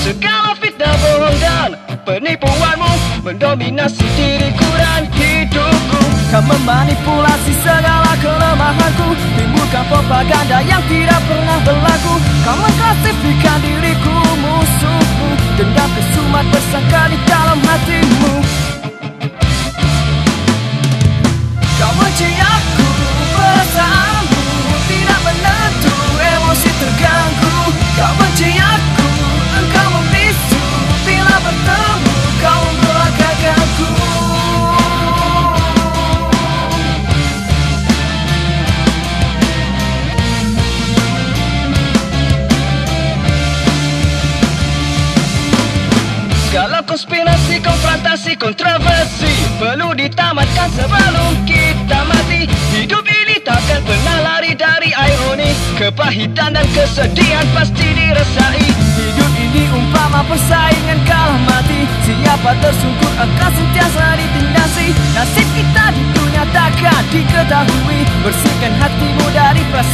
Segala fitnah bohong dan penipuanmu mendominasi diriku dan hidupku. Kau memanipulasi segala kelemahanku, timbulkan propaganda yang tidak pernah berlaku. Kau mengklasifikkan diriku musuhmu, dendam kesumat bersangka di dalam hatimu. Kau benci aku, perasaanmu tidak menentu, emosi terganggu. Kau benci aku, engkau membisu, bila bertemu kau membelagakanku. Segala konspirasi, konfrontasi, kontroversi perlu ditamatkan sebelum kita mati. Hidup ini takkan pernah lari dari ironi, kepahitan dan kesedihan pasti dirasai. Hidup ini umpama persaingan kalah mati, siapa tersungkur akan sentiasa ditindasi. Nasib kita di dunia takkan diketahui, bersihkan hatimu dari prasangka